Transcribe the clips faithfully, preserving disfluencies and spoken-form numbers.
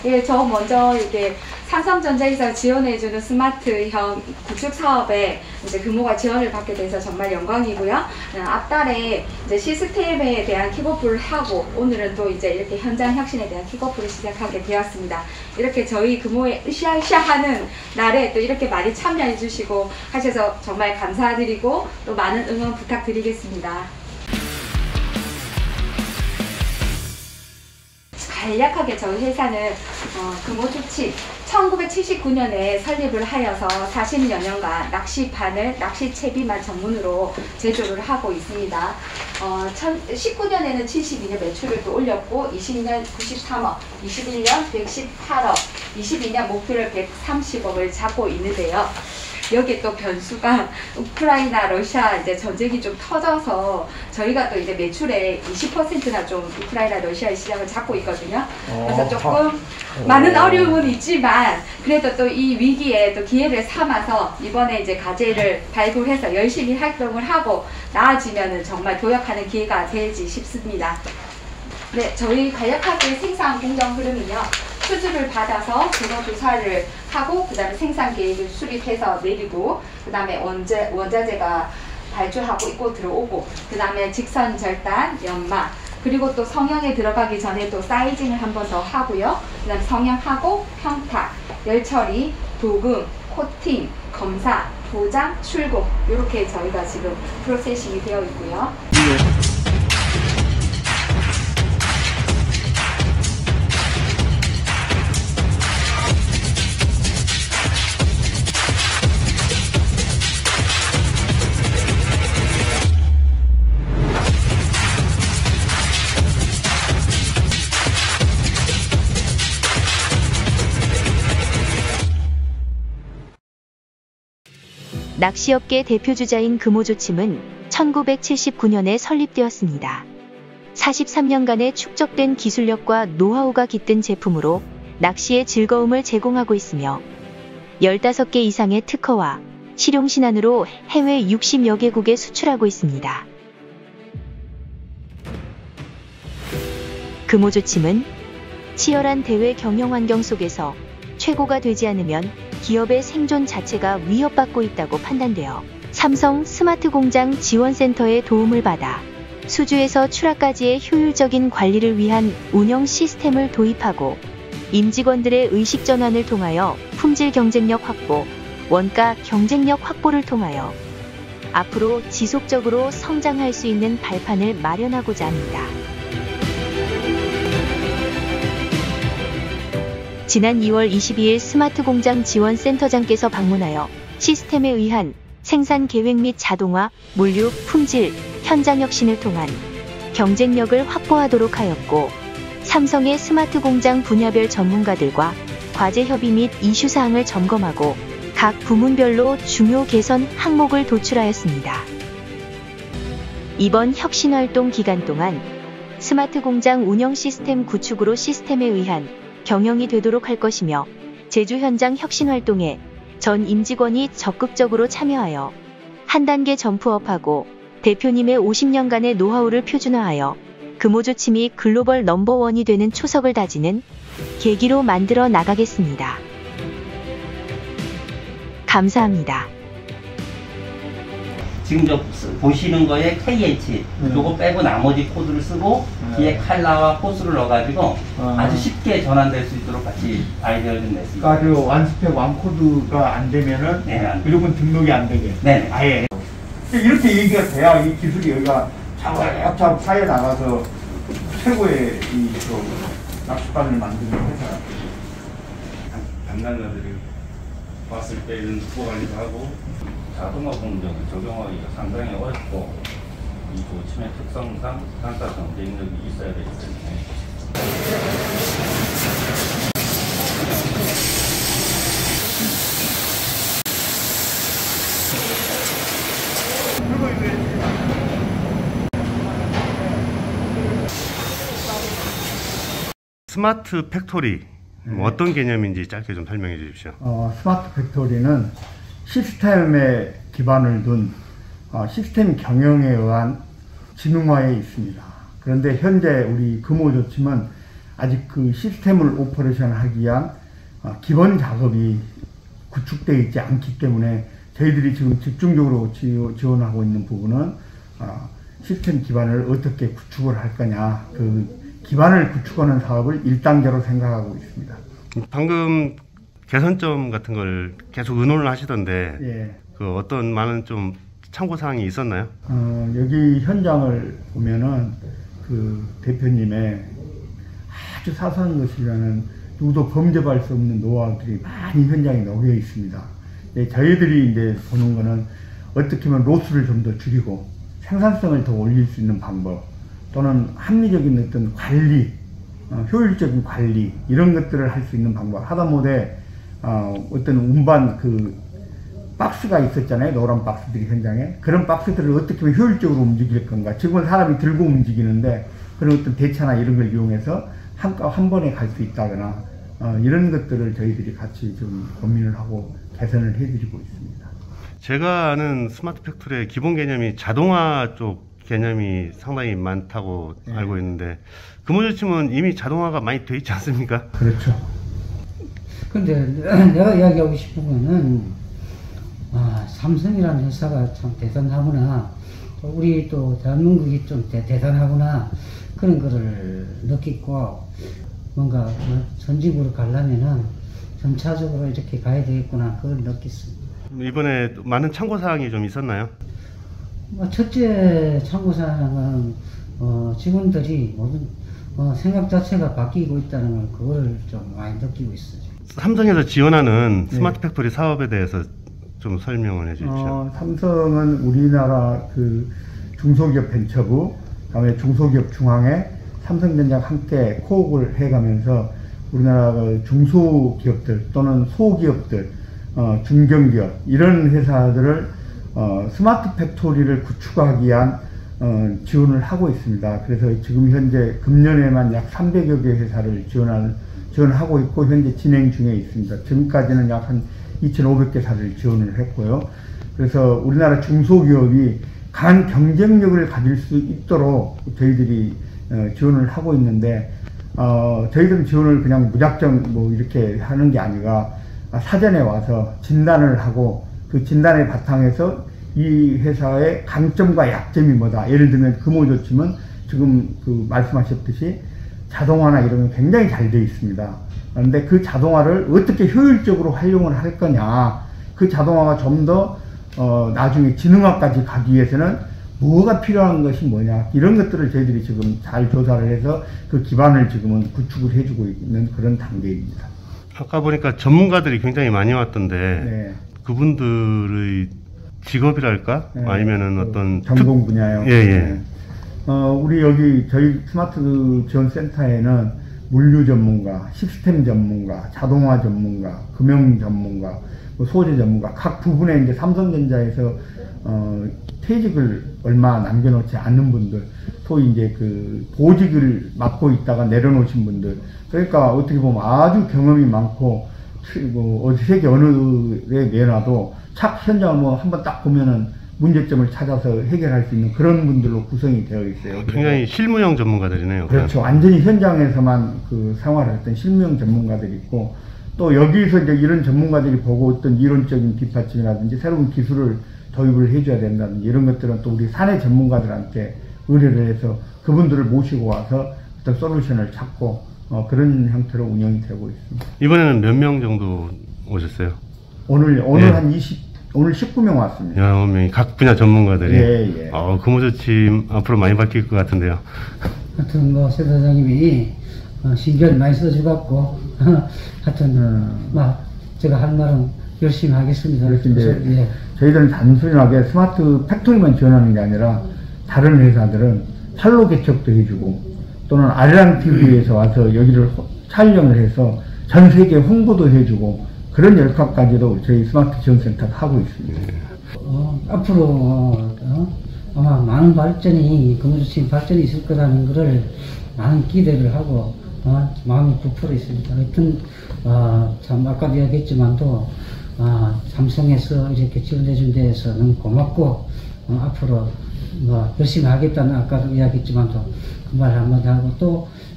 예, 저 먼저 이렇게 삼성전자에서 지원해주는 스마트형 구축 사업에 이제 근무가 지원을 받게 돼서 정말 영광이고요. 앞달에 이제 시스템에 대한 킥오프를 하고 오늘은 또 이제 이렇게 현장 혁신에 대한 킥오프를 시작하게 되었습니다. 이렇게 저희 근무에 으쌰으쌰하는 날에 또 이렇게 많이 참여해 주시고 하셔서 정말 감사드리고 또 많은 응원 부탁드리겠습니다. 간략하게 저희 회사는 어, 금호조치 천구백칠십구 년에 설립을 하여서 사십여 년간 낚시판을 낚시채비만 전문으로 제조를 하고 있습니다. 어, 십구 년에는 칠십이 년 매출을 또 올렸고 이십 년 구십삼억, 이십일 년 백십팔억, 이십이 년 목표를 백삼십억을 잡고 있는데요. 여기에 또 변수가 우크라이나, 러시아 이제 전쟁이 좀 터져서 저희가 또 이제 매출의 이십 퍼센트나 좀 우크라이나, 러시아의 시장을 잡고 있거든요. 그래서 조금 많은 어려움은 있지만 그래도 또 이 위기에 또 기회를 삼아서 이번에 이제 과제를 발굴해서 열심히 활동을 하고 나아지면은 정말 도약하는 기회가 되지 싶습니다. 네, 저희 간략하게 생산 공정 흐름은요. 수주를 받아서 근호 조사를 하고 그 다음에 생산 계획을 수립해서 내리고 그 다음에 원재, 원자재가 발주하고 입고 들어오고 그 다음에 직선 절단, 연마 그리고 또 성형에 들어가기 전에 또 사이징을 한 번 더 하고요. 그 다음에 성형하고 평탁, 열처리, 도금, 코팅, 검사, 도장, 출고 이렇게 저희가 지금 프로세싱이 되어 있고요. 네. 낚시업계 대표주자인 금호조침은 천구백칠십구 년에 설립되었습니다. 사십삼 년간의 축적된 기술력과 노하우가 깃든 제품으로 낚시의 즐거움을 제공하고 있으며 열다섯 개 이상의 특허와 실용신안으로 해외 육십여 개국에 수출하고 있습니다. 금호조침은 치열한 대외 경영 환경 속에서 최고가 되지 않으면 기업의 생존 자체가 위협받고 있다고 판단되어 삼성 스마트공장 지원센터의 도움을 받아 수주에서 출하까지의 효율적인 관리를 위한 운영 시스템을 도입하고 임직원들의 의식 전환을 통하여 품질 경쟁력 확보, 원가 경쟁력 확보를 통하여 앞으로 지속적으로 성장할 수 있는 발판을 마련하고자 합니다. 지난 이월 이십이일 스마트공장 지원센터장께서 방문하여 시스템에 의한 생산 계획 및 자동화, 물류, 품질, 현장 혁신을 통한 경쟁력을 확보하도록 하였고 삼성의 스마트공장 분야별 전문가들과 과제 협의 및 이슈 사항을 점검하고 각 부문별로 중요 개선 항목을 도출하였습니다. 이번 혁신활동 기간 동안 스마트공장 운영 시스템 구축으로 시스템에 의한 경영이 되도록 할 것이며 제조 현장 혁신 활동에 전 임직원이 적극적으로 참여하여 한 단계 점프업하고 대표님의 오십 년간의 노하우를 표준화하여 금호조침이 글로벌 넘버원이 되는 초석을 다지는 계기로 만들어 나가겠습니다. 감사합니다. 지금 저 보시는 거에 케이에이치 네. 요거 빼고 나머지 코드를 쓰고 네. 뒤에 칼라와 코스를 넣어가지고 아. 아주 쉽게 전환될 수 있도록 같이 아이디어를 좀 냈습니다. 그러니까 그 완스펙 완코드가 안 되면은 네, 무조건 등록이 안 되게. 네. 아예 이렇게 얘기가 돼야 이 기술이 여기가 차곡차곡 파여 나가서 최고의 이 낚시반을 만드는 회사. 담당자들이 봤을 때 이런 수거 관리도 하고. 자동화 공정을 적용하기가 상당히 어렵고 이 조침의 특성상 단가 경쟁력이 있어야 되기 때문에 스마트 팩토리 뭐 어떤 개념인지 짧게 좀 설명해 주십시오. 어, 스마트 팩토리는 시스템에 기반을 둔 어, 시스템 경영에 의한 지능화에 있습니다. 그런데 현재 우리 금호조침은 아직 그 시스템을 오퍼레이션 하기 위한 어, 기본 작업이 구축되어 있지 않기 때문에 저희들이 지금 집중적으로 지원하고 있는 부분은 어, 시스템 기반을 어떻게 구축을 할 거냐, 그 기반을 구축하는 사업을 일 단계로 생각하고 있습니다. 방금 개선점 같은 걸 계속 의논을 하시던데 예. 그 어떤 많은 좀 참고사항이 있었나요? 어, 여기 현장을 보면은 그 대표님의 아주 사소한 것이라는 누구도 범접할 수 없는 노하우들이 많이 현장에 녹여 있습니다. 예, 저희들이 이제 보는 거는 어떻게 하면 로스를 좀 더 줄이고 생산성을 더 올릴 수 있는 방법, 또는 합리적인 어떤 관리, 어, 효율적인 관리, 이런 것들을 할 수 있는 방법. 하다못해 어, 어떤 운반 그 박스가 있었잖아요. 노란 박스들이 현장에. 그런 박스들을 어떻게 하면 효율적으로 움직일 건가. 지금은 사람이 들고 움직이는데 그런 어떤 대차나 이런 걸 이용해서 한, 한 번에 갈 수 있다거나 어, 이런 것들을 저희들이 같이 좀 고민을 하고 개선을 해드리고 있습니다. 제가 아는 스마트 팩토리의 기본 개념이 자동화 쪽 개념이 상당히 많다고 네. 알고 있는데 금호조침은 이미 자동화가 많이 돼 있지 않습니까? 그렇죠. 근데 내가 이야기하고 싶은 거는 아, 삼성이라는 회사가 참 대단하구나, 우리 또 대한민국이 좀 대, 대단하구나, 그런 거를 느끼고 뭔가 선진국으로 가려면은 점차적으로 이렇게 가야 되겠구나, 그걸 느꼈습니다. 이번에 많은 참고사항이 좀 있었나요? 뭐 첫째 참고사항은 어, 직원들이 모든 어, 생각 자체가 바뀌고 있다는 걸, 그거를 좀 많이 느끼고 있어요. 삼성에서 지원하는 네. 스마트 팩토리 사업에 대해서 좀 설명을 해 주십시오. 어, 삼성은 우리나라 그 중소기업 벤처부, 그다음에 중소기업 중앙회, 삼성전자와 함께 코업을 해가면서 우리나라 그 중소기업들 또는 소기업들, 어, 중견기업 이런 회사들을 어, 스마트 팩토리를 구축하기 위한 어, 지원을 하고 있습니다. 그래서 지금 현재 금년에만 약 삼백여 개 회사를 지원할, 지원하고 있고 현재 진행 중에 있습니다. 지금까지는 약 한 이천오백 개사를 지원을 했고요. 그래서 우리나라 중소기업이 강한 경쟁력을 가질 수 있도록 저희들이 어, 지원을 하고 있는데, 어, 저희들은 지원을 그냥 무작정 뭐 이렇게 하는 게 아니라 사전에 와서 진단을 하고 그 진단의 바탕에서 이 회사의 강점과 약점이 뭐다. 예를 들면 금호조침은 지금 그 말씀하셨듯이 자동화나 이런 게 굉장히 잘 되어 있습니다. 그런데 그 자동화를 어떻게 효율적으로 활용을 할 거냐, 그 자동화가 좀 더 어, 나중에 지능화까지 가기 위해서는 뭐가 필요한 것이 뭐냐, 이런 것들을 저희들이 지금 잘 조사를 해서 그 기반을 지금은 구축을 해주고 있는 그런 단계입니다. 아까 보니까 전문가들이 굉장히 많이 왔던데 네. 그분들의 직업이랄까? 네. 아니면은 그 어떤 전공 분야요. 예, 예. 네. 어, 우리 여기 저희 스마트 지원 센터에는 물류 전문가, 시스템 전문가, 자동화 전문가, 금융 전문가, 뭐 소재 전문가, 각 부분에 이제 삼성전자에서 어, 퇴직을 얼마 남겨놓지 않는 분들, 소위 이제 그 보직을 맡고 있다가 내려놓으신 분들, 그러니까 어떻게 보면 아주 경험이 많고, 뭐 어디 세계 어느 에 내놔도 착 현장을 뭐 한번 딱 보면은 문제점을 찾아서 해결할 수 있는 그런 분들로 구성이 되어 있어요. 굉장히 실무형 전문가들이네요. 그렇죠. 완전히 현장에서만 그 생활을 했던 실무형 전문가들이 있고, 또 여기서 이제 이런 전문가들이 보고 어떤 이론적인 뒷받침이라든지 새로운 기술을 도입을 해줘야 된다든지 이런 것들은 또 우리 사내 전문가들한테 의뢰를 해서 그분들을 모시고 와서 어떤 솔루션을 찾고 어, 그런 형태로 운영이 되고 있습니다. 이번에는 몇 명 정도 오셨어요? 오늘 오늘 예. 한 이십 오늘 십구 명 왔습니다. 여러 명이 각 분야 전문가들이. 예, 예. 어, 금호조침 앞으로 많이 바뀔 것 같은데요. 하여튼 뭐 센터장님이 어, 신경을 많이 써주갖고 하여튼 음. 막 제가 할 말은 열심히 하겠습니다. 그래서 이제 예. 저희들은 단순하게 스마트 팩토리만 지원하는 게 아니라 다른 회사들은 판로 개척도 해주고 또는 아리랑 티비에서 와서 여기를 호, 촬영을 해서 전 세계 홍보도 해주고 그런 역할까지도 저희 스마트 지원센터가 하고 있습니다. 어, 앞으로 어, 아마 많은 발전이 금호조침 발전이 있을 거라는 것을 많은 기대를 하고 어, 마음이 부풀어 있습니다. 하여튼 어, 참 아까도 이야기했지만도 어, 삼성에서 이렇게 지원해 준 데에서 너무 고맙고 어, 앞으로 뭐 열심히 하겠다는 아까도 이야기했지만도 그 말 한마디 하고 또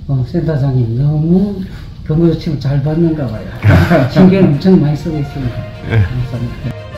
어, 센터장이 너무 근무조치를 잘 받는가 봐요. 신경 엄청 많이 쓰고 있습니다. 감사합니다.